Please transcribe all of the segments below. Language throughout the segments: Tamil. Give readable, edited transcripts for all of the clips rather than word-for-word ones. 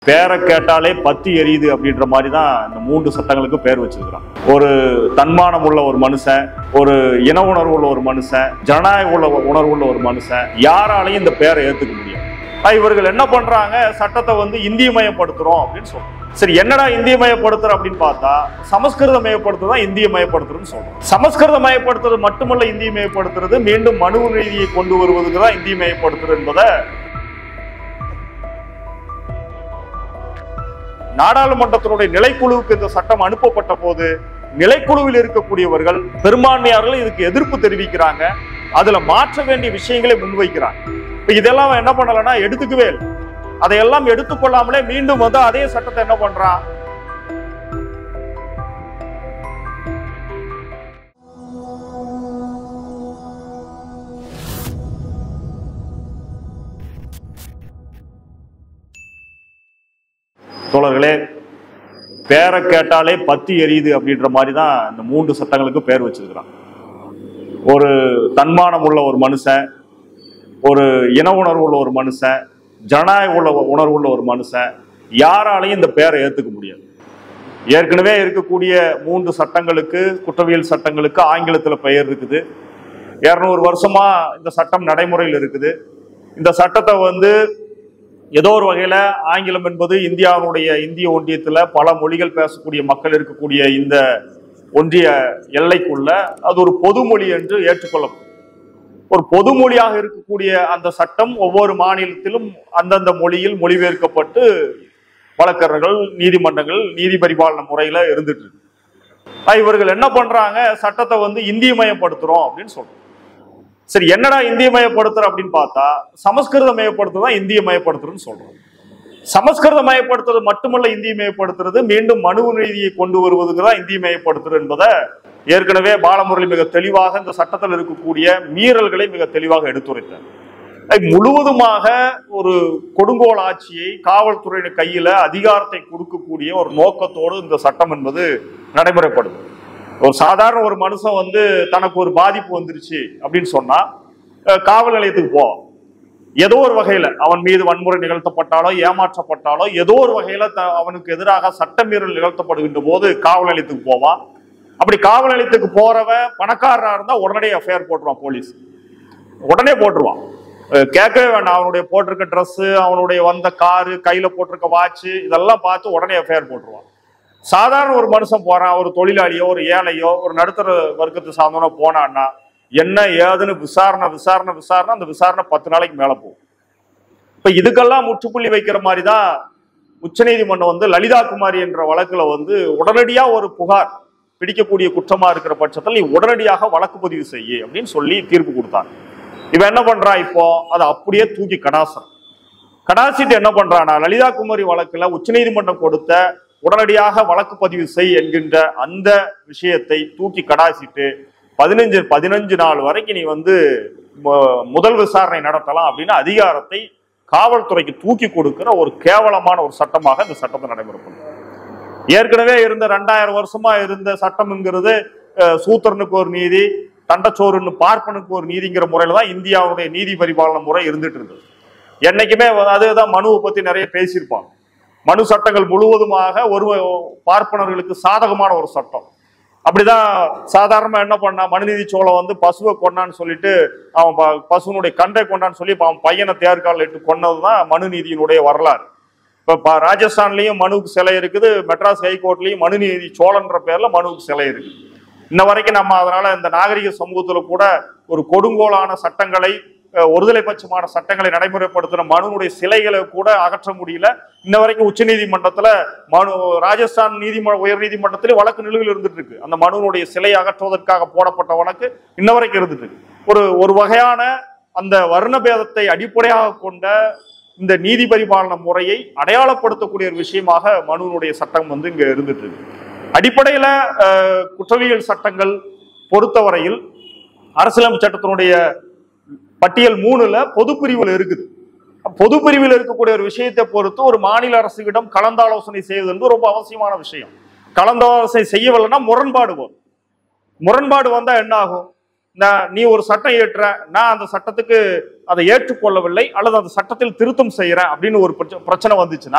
பேரை கேட்டாலே பத்தி எரியுது அப்படின்ற மாதிரி தான் இந்த 3 சட்டங்களுக்கு பேர் வச்சிருக்கிறான். ஒரு தன்மானம் உள்ள ஒரு மனுஷன், ஒரு இன உணர்வு உள்ள ஒரு மனுஷன், ஜனநாயக உணர்வு உள்ள ஒரு மனுஷன், யாராலையும் இந்த பேரை ஏத்துக்க முடியும். இவர்கள் என்ன பண்றாங்க, சட்டத்தை வந்து இந்தியமயப்படுத்துறோம் அப்படின்னு சொல்றோம். சரி, என்னடா இந்தியமயப்படுத்துற அப்படின்னு பார்த்தா சமஸ்கிருத மயப்படுத்துறதா இந்தியமயப்படுத்துறதுன்னு சொல்றோம். சமஸ்கிருத மயப்படுத்துறது மட்டுமல்ல இந்தியமயப்படுத்துறது, மீண்டும் மனு நீதியை கொண்டு வருவதுக்கு தான் இந்தியமயப்படுத்துறது என்பதை நாடாளுமன்றத்தினுடைய நிலைக்குழுவுக்கு இந்த சட்டம் அனுப்பப்பட்ட போது நிலைக்குழுவில் இருக்கக்கூடியவர்கள் பெரும்பான்மையாளர்கள் இதுக்கு எதிர்ப்பு தெரிவிக்கிறாங்க. அதுல மாற்ற வேண்டிய விஷயங்களை முன்வைக்கிறாங்க. இதெல்லாம் என்ன பண்ணலன்னா எடுத்துக்கவே இல்லை. அதையெல்லாம் எடுத்துக்கொள்ளாமலே மீண்டும் வந்து அதே சட்டத்தை என்ன பண்றான், தோழர்களே, பேரை கேட்டாலே பத்தி எரியுது அப்படின்ற மாதிரி தான் இந்த 3 சட்டங்களுக்கு பேர் வச்சிருக்கிறான். ஒரு தன்மானம் உள்ள ஒரு மனுஷன், ஒரு இன உணர்வு உள்ள ஒரு மனுஷன், ஜனநாயக உணர்வு உள்ள ஒரு மனுஷன், யாராலையும் இந்த பேரை ஏத்துக்க முடியாது. ஏற்கனவே இருக்கக்கூடிய 3 சட்டங்களுக்கு, குற்றவியல் சட்டங்களுக்கு ஆங்கிலத்தில் பெயர் இருக்குது. 200 வருஷமா இந்த சட்டம் நடைமுறையில் இருக்குது. இந்த சட்டத்தை வந்து ஏதோ ஒரு வகையில ஆங்கிலம் என்பது இந்திய ஒன்றியத்துல பல மொழிகள் பேசக்கூடிய மக்கள் இருக்கக்கூடிய இந்த ஒன்றிய எல்லைக்குள்ள அது ஒரு பொதுமொழி என்று ஏற்றுக்கொள்ளப்படும். ஒரு பொதுமொழியாக இருக்கக்கூடிய அந்த சட்டம் ஒவ்வொரு மாநிலத்திலும் அந்தந்த மொழியில் மொழிபெயர்க்கப்பட்டு வழக்கறிஞர்கள், நீதிமன்றங்கள், நீதி பரிபாலன முறையில இருந்துட்டு இருக்கு. இவர்கள் என்ன பண்றாங்க, சட்டத்தை வந்து இந்தியமயப்படுத்துறோம் அப்படின்னு சொல்றோம். சரி, என்னடா இந்தியமயப்படுத்துற அப்படின்னு பார்த்தா சமஸ்கிருத மயப்படுத்துறதா இந்தியமயப்படுத்துறதுன்னு சொல்றோம். சமஸ்கிருத மயப்படுத்துறது மட்டுமல்ல இந்தியமயப்படுத்துறது, மீண்டும் மனு நீதியை கொண்டு வருவதுக்கு தான் இந்தியமயப்படுத்துறது என்பதை ஏற்கனவே பாலமுரளி மிக தெளிவாக இந்த சட்டத்தில் இருக்கக்கூடிய மீறல்களை மிக தெளிவாக எடுத்துரைத்தார். முழுவதுமாக ஒரு கொடுங்கோல் ஆட்சியை காவல்துறையின் கையில அதிகாரத்தை கொடுக்கக்கூடிய ஒரு நோக்கத்தோடு இந்த சட்டம் என்பது நடைமுறைப்படுது. ஒரு சாதாரண ஒரு மனுஷன் வந்து தனக்கு ஒரு பாதிப்பு வந்துருச்சு அப்படின்னு சொன்னா காவல் நிலையத்துக்கு போவான். ஏதோ ஒரு வகையில அவன் மீது வன்முறை நிகழ்த்தப்பட்டாலோ ஏமாற்றப்பட்டாலோ ஏதோ ஒரு வகையில அவனுக்கு எதிராக சட்டமீறல் நிகழ்த்தப்படுகின்ற போது காவல் நிலையத்துக்கு போவான். அப்படி காவல் நிலையத்துக்கு போறவன் பணக்காரனா இருந்தா உடனே எஃப்ஐஆர் போட்டுருவான். போலீஸ் உடனே போட்டுருவான், கேட்கவே வேண்டாம். அவனுடைய போட்டிருக்க ட்ரெஸ், அவனுடைய வந்த காரு, கையில போட்டிருக்க வாட்சு, இதெல்லாம் பார்த்து உடனே எஃப்ஐஆர் போட்டுருவான். சாதாரண ஒரு மனுஷன் போறான், ஒரு தொழிலாளியோ ஒரு ஏழையோ ஒரு நடுத்தர வர்க்கத்தை சார்ந்தவனோ போனான்னா என்ன ஏதுன்னு விசாரணை அந்த விசாரணை 10 நாளைக்கு மேல போகும். இப்ப இதுக்கெல்லாம் முற்றுப்புள்ளி வைக்கிற மாதிரி தான் உச்சநீதிமன்றம் வந்து லலிதா குமாரி என்ற வழக்குல வந்து உடனடியா ஒரு புகார் பிடிக்கக்கூடிய குற்றமா இருக்கிற பட்சத்தில் நீ உடனடியாக வழக்கு பதிவு செய்ய அப்படின்னு சொல்லி தீர்ப்பு கொடுத்தாங்க. இவன் என்ன பண்றான், இப்போ அதை அப்படியே தூக்கி கடாசிட்டு என்ன பண்றான்னா லலிதா குமாரி வழக்குல உச்சநீதிமன்றம் கொடுத்த உடனடியாக வழக்கு பதிவு செய் என்கின்ற அந்த விஷயத்தை தூக்கி கடாசிட்டு 15 நாள் வரைக்கும் நீ வந்து முதல் விசாரணை நடத்தலாம் அப்படின்னு அதிகாரத்தை காவல்துறைக்கு தூக்கி கொடுக்கிற ஒரு கேவலமான ஒரு சட்டமாக இந்த சட்டத்தை நடைமுறைப்படுது. ஏற்கனவே இருந்த 2000 வருஷமா இருந்த சட்டம்ங்கிறது சூத்திரனுக்கு ஒரு நீதி, தண்டச்சோறுன்னு பார்ப்பனுக்கு ஒரு நீதிங்கிற முறையில தான் இந்தியாவுடைய நீதி பரிபாலன முறை இருந்துட்டு இருந்தது. என்னைக்குமே அதுதான் மனுவை பத்தி நிறைய பேசியிருப்பாங்க. மனு சட்டங்கள் முழுவதுமாக ஒரு பார்ப்பனர்களுக்கு சாதகமான ஒரு சட்டம். அப்படிதான் சாதாரணமா என்ன பண்ணா, மனுநீதி சோழன் வந்து பசுவை கொண்டான்னு சொல்லிட்டு அவன் பசுனுடைய கண்டை கொண்டான்னு சொல்லி அவன் பையனை தேர்காலில் இட்டு கொன்னதுதான் மனுநீதியினுடைய வரலாறு. இப்ப ராஜஸ்தான்லயும் மனுவுக்கு சிலை இருக்குது, மெட்ராஸ் ஹைகோர்ட்லயும் மனுநீதி சோழன்ற பேர்ல மனுவுக்கு சிலை இருக்கு. இன்ன வரைக்கும் நம்ம அதனால இந்த நாகரிக சமூகத்துல கூட ஒரு கொடுங்கோலான சட்டங்களை, ஒருதலை பட்சமான சட்டங்களை நடைமுறைப்படுத்தின மனுனுடைய சிலைகளை கூட அகற்ற முடியல. இன்ன வரைக்கும் உச்ச நீதிமன்றத்துல ராஜஸ்தான் உயர் நீதிமன்றத்திலே வழக்கு நிலுவையில் இருந்துட்டு இருக்கு. அந்த மனுனுடைய சிலை அகற்றுவதற்காக போடப்பட்ட வழக்கு இன்ன வரைக்கும் இருந்துட்டு இருக்கு. ஒரு வகையான அந்த வர்ணபேதத்தை அடிப்படையாக கொண்ட இந்த நீதி பரிபாலன முறையை அடையாளப்படுத்தக்கூடிய ஒரு விஷயமாக மனுனுடைய சட்டம் வந்து இங்க இருந்துட்டு இருக்கு. அடிப்படையில குற்றவியல் சட்டங்கள் பொறுத்தவரையில் அரசியலமைப்பு சட்டத்தினுடைய பட்டியல் 3ல பொதுப்பிரிவில் இருக்குது. பொதுப்பிரிவில் இருக்கக்கூடிய ஒரு விஷயத்தை பொறுத்து ஒரு மாநில அரசுகளிடம் கலந்தாலோசனை செய்வது என்று ரொம்ப அவசியமான விஷயம். கலந்தாலோசனை செய்யவில்லைன்னா முரண்பாடு வரும். முரண்பாடு வந்தா என்ன ஆகும், நீ ஒரு சட்டம் ஏற்ற, நான் அந்த சட்டத்துக்கு அதை ஏற்றுக்கொள்ளவில்லை அல்லது அந்த சட்டத்தில் திருத்தம் செய்யறேன் அப்படின்னு ஒரு பிரச்சனை வந்துச்சுன்னா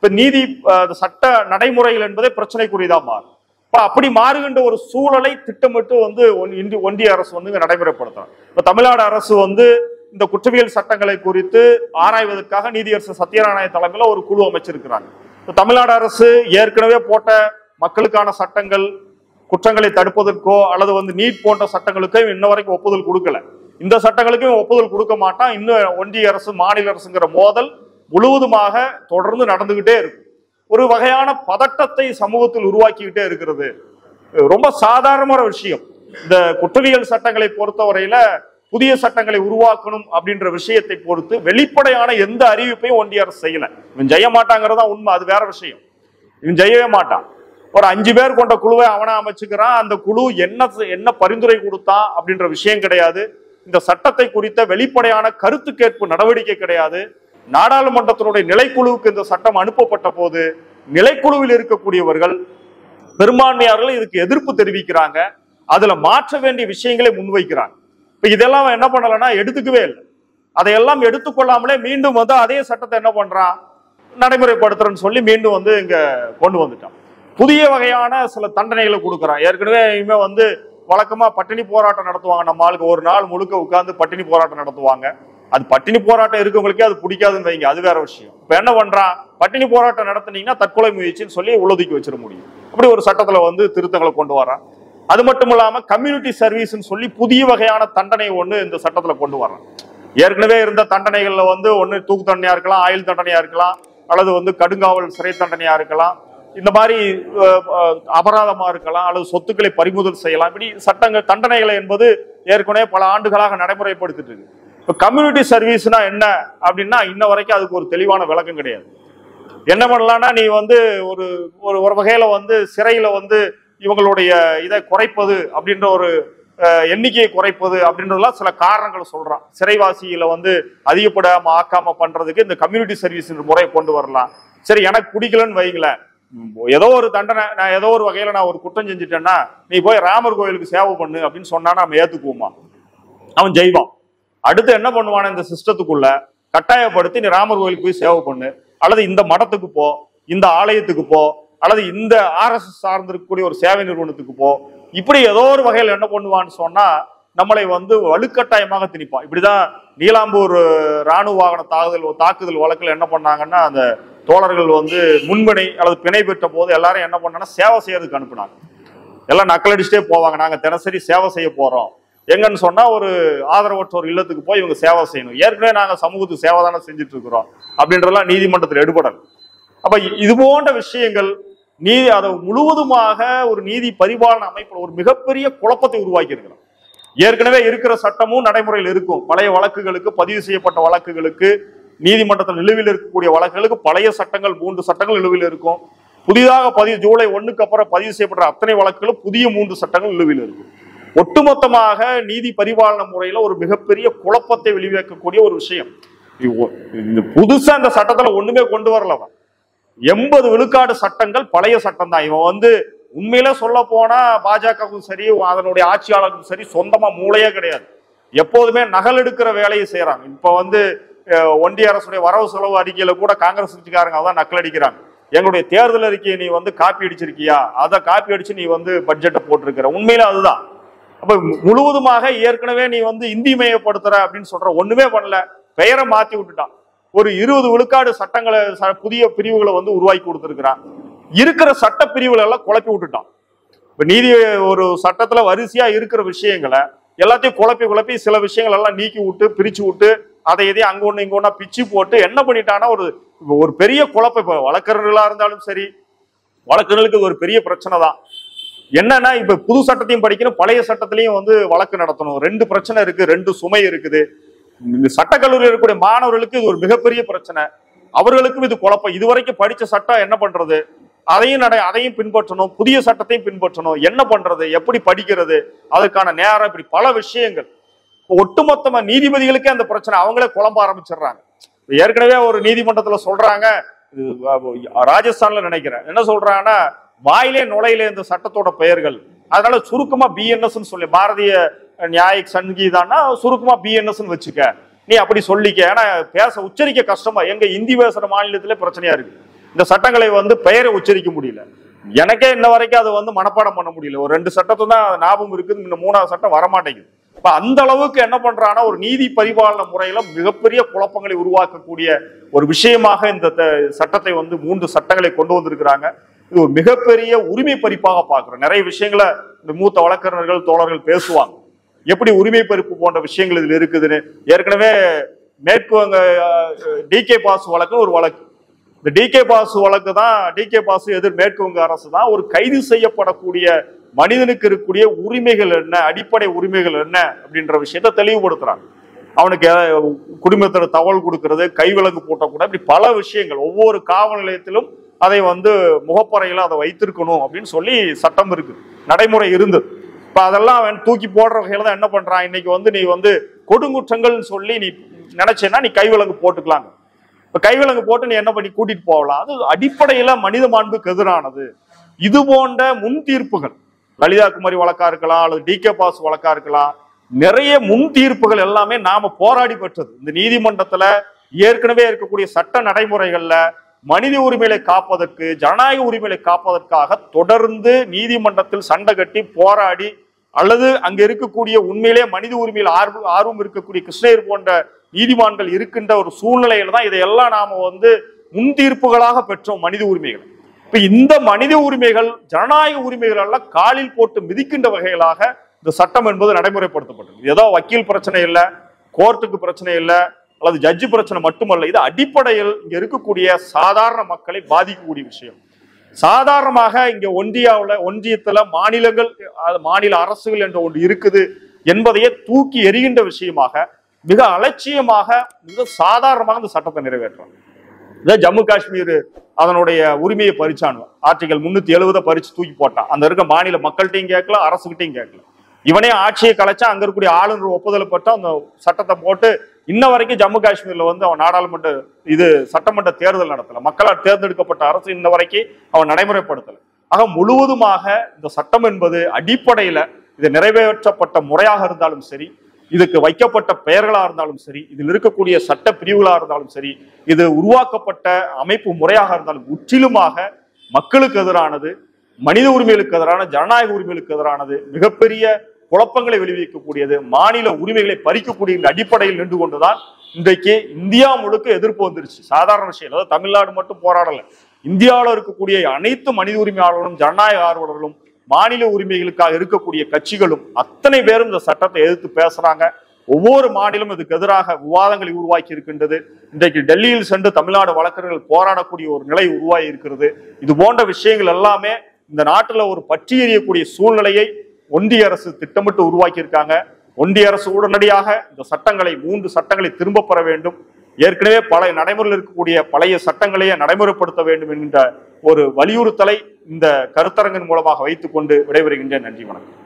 இப்ப நீதி சட்ட நடைமுறைகள் என்பதே பிரச்சனைக்குரியதான் மாறும். அப்படி மாறுகின்ற ஒரு சூழலை திட்டமிட்டு ஒன்றிய அரசு இங்க நடைமுறைப்படுத்தணும். இப்ப தமிழ்நாடு அரசு இந்த குற்றவியல் சட்டங்களை குறித்து ஆராய்வதற்காக நீதியரசர் சத்யநாராயண தலைமையில ஒரு குழு அமைச்சிருக்கிறாங்க. தமிழ்நாடு அரசு ஏற்கனவே போட்ட மக்களுக்கான சட்டங்கள் குற்றங்களை தடுப்பதற்கோ அல்லது நீட் போன்ற சட்டங்களுக்கோ இன்ன வரைக்கும் ஒப்புதல் கொடுக்கல. இந்த சட்டங்களுக்கும் ஒப்புதல் கொடுக்க மாட்டான். இன்னும் ஒன்றிய அரசு மாநில அரசுங்கிற மோதல் முழுவதுமாக தொடர்ந்து நடந்துகிட்டே இருக்கு. ஒரு வகையான பதட்டத்தை சமூகத்தில் உருவாக்கிக்கிட்டே இருக்கிறது. ரொம்ப சாதாரணமான விஷயம். இந்த குற்றவியல் சட்டங்களை பொறுத்தவரையில புதிய சட்டங்களை உருவாக்கணும் அப்படின்ற விஷயத்தை பொறுத்து வெளிப்படையான எந்த அறிவிப்பையும் ஒன்றிய அரசு செய்யல. இவன் செய்ய மாட்டாங்கிறதா உண்மை, அது வேற விஷயம். இவன் செய்யவே மாட்டான். ஒரு 5 பேர் கொண்ட குழுவை அவனா அமைச்சுக்கிறான். அந்த குழு என்ன பரிந்துரை கொடுத்தான் அப்படின்ற விஷயம் கிடையாது. இந்த சட்டத்தை குறித்த வெளிப்படையான கருத்து கேட்பு நடவடிக்கை கிடையாது. நாடாளுமன்றத்தினுடைய நிலைக்குழுவுக்கு இந்த சட்டம் அனுப்பப்பட்ட போது நிலைக்குழுவில் இருக்கக்கூடியவர்கள் பெரும்பான்மையாளர்கள் இதுக்கு எதிர்ப்பு தெரிவிக்கிறாங்க. அதுல மாற்ற வேண்டிய விஷயங்களை முன்வைக்கிறாங்க. இப்ப இதெல்லாம் என்ன பண்ணலன்னா எடுத்துக்கவே இல்லை. அதையெல்லாம் எடுத்துக்கொள்ளாமலே மீண்டும் அதே சட்டத்தை என்ன பண்றான், நடைமுறைப்படுத்துறன்னு சொல்லி மீண்டும் இங்க கொண்டு வந்துட்டான். புதிய வகையான சில தண்டனைகளை கொடுக்குறான். ஏற்கனவே இனிமே வழக்கமா பட்டினி போராட்டம் நடத்துவாங்க. நம்ம ஆளுக்கு ஒரு நாள் முழுக்க உட்கார்ந்து பட்டினி போராட்டம் நடத்துவாங்க. அது பட்டினி போராட்டம் இருக்கவங்களுக்கே அது பிடிக்காதுன்னு வைங்க, அது வேற விஷயம். இப்ப என்ன பண்றான், பட்டினி போராட்டம் நடத்தினீங்கன்னா தற்கொலை முயற்சின்னு சொல்லி உள்ளொதுக்கி வச்சிட முடியும். அப்படி ஒரு சட்டத்துல திருத்தங்களை கொண்டு வரான். அது மட்டும் இல்லாம கம்யூனிட்டி சர்வீஸ் சொல்லி புதிய வகையான தண்டனை இந்த சட்டத்துல கொண்டு வர்றான். ஏற்கனவே இருந்த தண்டனைகள்ல ஒன்னு தூக்கு தண்டனையா இருக்கலாம், ஆயுள் தண்டனையா இருக்கலாம், அல்லது கடுங்காவல் சிறை தண்டனையா இருக்கலாம், இந்த மாதிரி அபராதமா இருக்கலாம், அல்லது சொத்துக்களை பறிமுதல் செய்யலாம். இப்படி சட்டங்கள் தண்டனைகளை என்பது ஏற்கனவே பல ஆண்டுகளாக நடைமுறைப்படுத்திட்டு இருக்கு. இப்ப கம்யூனிட்டி சர்வீஸ்னா என்ன அப்படின்னா இன்ன வரைக்கும் அதுக்கு ஒரு தெளிவான விளக்கம் கிடையாது. என்ன பண்ணலாம்னா நீ ஒரு வகையில சிறையில இவங்களுடைய இதை குறைப்பது அப்படின்ற ஒரு எண்ணிக்கையை குறைப்பது அப்படின்றதுலாம் சில காரணங்கள் சொல்றான். சிறைவாசிகளை அதிகப்படாம ஆக்காம பண்றதுக்கு இந்த கம்யூனிட்டி சர்வீஸ் முறையை கொண்டு வரலாம். சரி, எனக்கு பிடிக்கலன்னு வைங்களேன், ஏதோ ஒரு தண்டனை, நான் ஏதோ ஒரு வகையில நான் ஒரு குற்றம் செஞ்சுட்டேன்னா நீ போய் ராமர் கோயிலுக்கு சேவை பண்ணு அப்படின்னு சொன்னா நம்ம ஏத்துக்குவோமா? அவன் ஜெய்வான். அடுத்து என்ன பண்ணுவான, இந்த சிஸ்டத்துக்குள்ள கட்டாயப்படுத்தி நீ ராமர் கோயிலுக்கு போய் சேவை பண்ணு, அல்லது இந்த மடத்துக்கு போ, இந்த ஆலயத்துக்கு போ, அல்லது இந்த RSS சார்ந்திருக்கக்கூடிய ஒரு சேவை நிறுவனத்துக்கு போ, இப்படி ஏதோ ஒரு வகையில் என்ன பண்ணுவான்னு சொன்னா நம்மளை வலுக்கட்டாயமாக திணிப்பான். இப்படிதான் நீலாம்பூர் ராணுவ வாகன தாக்குதல் வழக்கில் என்ன பண்ணாங்கன்னா அந்த தோழர்கள் முன்பிணை அல்லது பிணை பெற்ற போது எல்லாரும் என்ன பண்ணாங்கன்னா சேவை செய்யறதுக்கு அனுப்புனாங்க. எல்லாம் நக்கலடிச்சுட்டே போவாங்க, நாங்க தினசரி சேவை செய்ய போறோம் எங்கன்னு சொன்னா ஒரு ஆதரவற்றோர் இல்லத்துக்கு போய் இவங்க சேவை செய்யணும், ஏற்கனவே நாங்க சமூகத்துக்கு சேவை தானே செஞ்சுட்டு இருக்கிறோம் அப்படின்றதெல்லாம் நீதிமன்றத்தில் எடுபடல். அப்ப இது போன்ற விஷயங்கள் அதை முழுவதுமாக ஒரு நீதி பரிபாலன அமைப்பு ஒரு மிகப்பெரிய குழப்பத்தை உருவாக்கி இருக்கிறோம். ஏற்கனவே இருக்கிற சட்டமும் நடைமுறையில் இருக்கும். பழைய வழக்குகளுக்கு, பதிவு செய்யப்பட்ட வழக்குகளுக்கு, நீதிமன்றத்தில் நிலுவையில் இருக்கக்கூடிய வழக்குகளுக்கு பழைய சட்டங்கள் 3 சட்டங்கள் நிலுவையில் இருக்கும். புதிதாக ஜூலை 1க்கு அப்புறம் பதிவு செய்யப்பட்ட அத்தனை வழக்குகளும் புதிய 3 சட்டங்கள் நிலுவையில் இருக்கும். ஒட்டுமொத்தமாக நீதி பரிபாலன முறையில ஒரு மிகப்பெரிய குழப்பத்தை விளைவிக்கக்கூடிய ஒரு விஷயம். புதுசா இந்த சட்டத்துல ஒண்ணுமே கொண்டு வரலவன். 80 விழுக்காடு சட்டங்கள் பழைய சட்டம் தான். இவன் உண்மையில சொல்ல போனா பாஜகவுக்கும் சரி அதனுடைய ஆட்சியாளருக்கும் சரி சொந்தமா மூளையே கிடையாது. எப்போதுமே நகல் எடுக்கிற வேலையை செய்யறாங்க. இப்ப ஒன்றிய அரசுடைய வரவு செலவு அறிக்கையில கூட காங்கிரஸ் கட்சிக்காரங்க அதான் நக்கல் அடிக்கிறாங்க. எங்களுடைய தேர்தல் அறிக்கையை நீ காப்பி அடிச்சிருக்கியா, அதை காப்பி அடிச்சு நீ பட்ஜெட்டை போட்டிருக்கிற. உண்மையில அதுதான். அப்ப முழுவதுமாக ஏற்கனவே நீ இந்தி மயப்படுத்துற அப்படின்னு சொல்ற, ஒண்ணுமே பண்ணல, பெயரை மாத்தி விட்டுட்டான். ஒரு 20 விழுக்காடு சட்டங்களை புதிய பிரிவுகளை உருவாக்கி கொடுத்திருக்கிறான். இருக்கிற சட்ட பிரிவுகளை எல்லாம் குழப்பி விட்டுட்டான். இப்ப நீதி ஒரு சட்டத்துல வரிசையா இருக்கிற விஷயங்களை எல்லாத்தையும் குழப்பி சில விஷயங்கள் எல்லாம் நீக்கி விட்டு பிரிச்சு விட்டு அதை எதையும் அங்க ஒண்ணு இங்க ஒண்ணா பிச்சு போட்டு என்ன பண்ணிட்டான்னா ஒரு பெரிய குழப்பம். இப்ப வழக்கறிஞர்களா இருந்தாலும் சரி, வழக்கறிஞர்களுக்கு ஒரு பெரிய பிரச்சனை தான். என்னன்னா இப்ப புது சட்டத்தையும் படிக்கணும், பழைய சட்டத்திலையும் வழக்கு நடத்தணும். 2 பிரச்சனை இருக்கு, 2 சுமை இருக்குது. இந்த சட்டக்கல்லூரியில் இருக்கக்கூடிய மாணவர்களுக்கு இது ஒரு மிகப்பெரிய பிரச்சனை. அவர்களுக்கும் இது குழப்பம். இதுவரைக்கும் படிச்ச சட்டம் என்ன பண்றது, அதையும் பின்பற்றணும், புதிய சட்டத்தையும் பின்பற்றணும், என்ன பண்றது, எப்படி படிக்கிறது, அதற்கான நேரம், இப்படி பல விஷயங்கள். ஒட்டுமொத்தமா நீதிபதிகளுக்கே அந்த பிரச்சனை, அவங்களே குழம்ப ஆரம்பிச்சிடுறாங்க. ஏற்கனவே ஒரு நீதிமன்றத்துல சொல்றாங்க, ராஜஸ்தான்ல நினைக்கிறேன், என்ன சொல்றாங்கன்னா வாயிலே நுழையில இந்த சட்டத்தோட பெயர்கள், அதனால சுருக்கமா BNS சொல்லி பாரதிய நியாயிக் சங்கீதான்னா சுருக்கமா BNS வச்சுக்க, நீ அப்படி சொல்லிக்க. ஏன்னா உச்சரிக்க கஷ்டமா, எங்க இந்தி பேசுற மாநிலத்திலே பிரச்சனையா இருக்கு. இந்த சட்டங்களை வந்து பெயரை உச்சரிக்க முடியல. எனக்கே இன்ன வரைக்கும் அதை வந்து மனப்பாடம் பண்ண முடியல. ஒரு 2 சட்டத்தை தான் ஞாபகம் இருக்குது, இந்த 3வது சட்டம் வரமாட்டேங்குது. இப்ப அந்த அளவுக்கு என்ன பண்றான்னா ஒரு நீதி பரிபாலன முறையில மிகப்பெரிய குழப்பங்களை உருவாக்கக்கூடிய ஒரு விஷயமாக இந்த சட்டத்தை வந்து 3 சட்டங்களை கொண்டு வந்திருக்கிறாங்க. இது ஒரு மிகப்பெரிய உரிமை பறிப்பாக பார்க்கிறோம். நிறைய விஷயங்களை இந்த மூத்த வழக்கறிஞர்கள் தோழர்கள் பேசுவாங்க, எப்படி உரிமை பறிப்பு போன்ற விஷயங்கள் இதுல இருக்குதுன்னு. ஏற்கனவே மேற்கு வங்க டிகே பாசு வழக்கு ஒரு வழக்கு, இந்த டிகே பாசு வழக்கு தான், டிகே பாசு எதிர் மேற்கு வங்க அரசு தான் ஒரு கைது செய்யப்படக்கூடிய மனிதனுக்கு இருக்கக்கூடிய உரிமைகள் என்ன, அடிப்படை உரிமைகள் என்ன அப்படின்ற விஷயத்த தெளிவுபடுத்துறாங்க. அவனுக்கு குடும்பத்துல தகவல் கொடுக்கறது, கைவிலங்கு போட்டக்கூட, இப்படி பல விஷயங்கள் ஒவ்வொரு காவல் நிலையத்திலும் அதை வந்து முகப்பறையில அதை வைத்திருக்கணும் அப்படின்னு சொல்லி சட்டம் இருக்கு, நடைமுறை இருந்தது. இப்ப அதெல்லாம் அவன் தூக்கி போடுற வகையில தான் என்ன பண்றான், இன்னைக்கு வந்து நீ வந்து கொடுங்குற்றங்கள் சொல்லி நீ நினைச்சேன்னா நீ கைவிலங்கு போட்டுக்கலாங்க. இப்ப கைவிலங்கு போட்டு நீ என்ன பண்ணி கூட்டிட்டு போகலாம். அது அடிப்படையில மனித மாண்புக்கு எதிரானது. இது போன்ற முன் தீர்ப்புகள், லலிதா குமாரி வழக்கா இருக்கலாம் அல்லது டிகே பாசு வழக்கா இருக்கலாம், நிறைய முன் தீர்ப்புகள் எல்லாமே நாம போராடி பெற்றது. இந்த நீதிமன்றத்துல ஏற்கனவே இருக்கக்கூடிய சட்ட நடைமுறைகள்ல மனித உரிமைகளை காப்பதற்கு, ஜனநாயக உரிமைகளை காப்பதற்காக தொடர்ந்து நீதிமன்றத்தில் சண்டை கட்டி போராடி, அல்லது அங்க இருக்கக்கூடிய உண்மையிலே மனித உரிமையில் ஆர்வம் இருக்கக்கூடிய கிருஷ்ணகிரி போன்ற நீதிமான்கள் இருக்கின்ற ஒரு சூழ்நிலையில தான் இதையெல்லாம் நாம வந்து முன் தீர்ப்புகளாக பெற்றோம் மனித உரிமைகள். இப்ப இந்த மனித உரிமைகள் ஜனநாயக உரிமைகள் எல்லாம் காலில் போட்டு மிதிக்கின்ற வகையிலாக இந்த சட்டம் என்பது நடைமுறைப்படுத்தப்பட்டது. ஏதோ வக்கீல் பிரச்சனை இல்லை, கோர்ட்டுக்கு பிரச்சனை இல்லை, அல்லது ஜட்ஜு பிரச்சனை மட்டுமல்ல, இது அடிப்படையில் இங்க இருக்கக்கூடிய சாதாரண மக்களை பாதிக்கக்கூடிய விஷயம். சாதாரணமாக இங்க ஒன்றியத்துல மாநிலங்கள், மாநில அரசுகள் என்ற ஒன்று இருக்குது என்பதையே தூக்கி எறிகின்ற விஷயமாக, மிக அலட்சியமாக, மிக சாதாரணமாக இந்த சட்டத்தை நிறைவேற்றுறாங்க. இதை ஜம்மு காஷ்மீர் அதனுடைய உரிமையை பறிச்சானு, ஆர்டிகல் 370 பறிச்சு தூக்கி போட்டான். அந்த இருக்க மாநில மக்கள்கிட்டையும் கேட்கல, அரசுகிட்டையும் கேட்கல. இவனே ஆட்சியை கலைச்சா, அங்க இருக்கக்கூடிய ஆளுநர் ஒப்புதல் பட்டு அந்த சட்டத்தை போட்டு இன்ன வரைக்கும் ஜம்மு காஷ்மீர்ல வந்து அவன் நாடாளுமன்ற சட்டமன்ற தேர்தல் நடத்தல. மக்களால் தேர்ந்தெடுக்கப்பட்ட அரசு இன்ன வரைக்கும் அவன் நடைமுறைப்படுத்தல. ஆக முழுவதுமாக இந்த சட்டம் என்பது அடிப்படையில இது நிறைவேற்றப்பட்ட முறையாக இருந்தாலும் சரி, இதுக்கு வைக்கப்பட்ட பெயர்களா இருந்தாலும் சரி, இதில் இருக்கக்கூடிய சட்ட பிரிவுகளா இருந்தாலும் சரி, இது உருவாக்கப்பட்ட அமைப்பு முறையாக இருந்தாலும் முற்றிலுமாக மக்களுக்கு எதிரானது, மனித உரிமைகளுக்கு எதிரான, ஜனநாயக உரிமைகளுக்கு எதிரானது, மிகப்பெரிய குழப்பங்களை விளைவிக்கக்கூடியது, மாநில உரிமைகளை பறிக்கக்கூடிய இந்த அடிப்படையில் நின்று கொண்டுதான் இன்றைக்கு இந்தியா முழுக்க எதிர்ப்பு வந்துருச்சு. சாதாரண விஷயம், அதாவது தமிழ்நாடு மட்டும் போராடல, இந்தியாவில் இருக்கக்கூடிய அனைத்து மனித உரிமையாளர்களும், ஜனநாயக ஆர்வலர்களும், மாநில உரிமைகளுக்காக இருக்கக்கூடிய கட்சிகளும் அத்தனை பேரும் இந்த சட்டத்தை எதிர்த்து பேசுறாங்க. ஒவ்வொரு மாநிலம் இதுக்கு எதிராக விவாதங்களை உருவாக்கி இருக்கின்றது. இன்றைக்கு டெல்லியில் சென்று தமிழ்நாடு வழக்கறிஞர்கள் போராடக்கூடிய ஒரு நிலை உருவாகி இருக்கிறது. இது போன்ற விஷயங்கள் எல்லாமே இந்த நாட்டில் ஒரு பற்றி எறியக்கூடிய சூழ்நிலையை ஒன்றிய அரசு திட்டமிட்டு உருவாக்கி இருக்காங்க. ஒன்றிய அரசு உடனடியாக இந்த சட்டங்களை 3 சட்டங்களை திரும்ப பெற வேண்டும். ஏற்கனவே பழைய நடைமுறையில் இருக்கக்கூடிய பழைய சட்டங்களையே நடைமுறைப்படுத்த வேண்டும் என்கின்ற ஒரு வலியுறுத்தலை இந்த கருத்தரங்கின் மூலமாக வைத்துக் கொண்டு விடைபெறுகின்றேன். நன்றி, வணக்கம்.